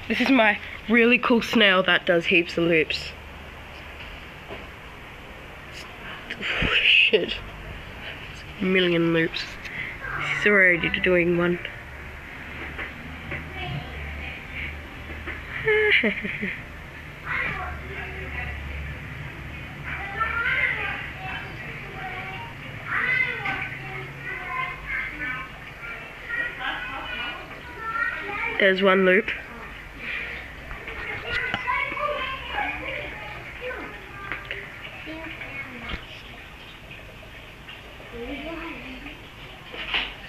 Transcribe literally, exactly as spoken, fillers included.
This is my really cool snail that does heaps of loops. Shit. A million loops. She's already doing one. There's one loop.